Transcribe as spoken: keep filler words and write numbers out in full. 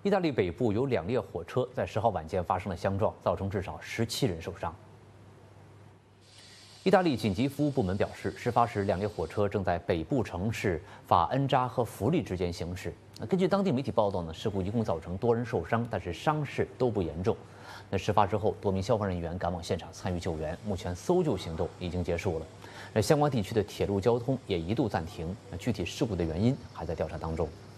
意大利北部有两列火车在十号晚间发生了相撞，造成至少十七人受伤。意大利紧急服务部门表示，事发时两列火车正在北部城市法恩扎和弗利之间行驶。根据当地媒体报道呢，事故一共造成多人受伤，但是伤势都不严重。那事发之后，多名消防人员赶往现场参与救援，目前搜救行动已经结束了。那相关地区的铁路交通也一度暂停。那具体事故的原因还在调查当中。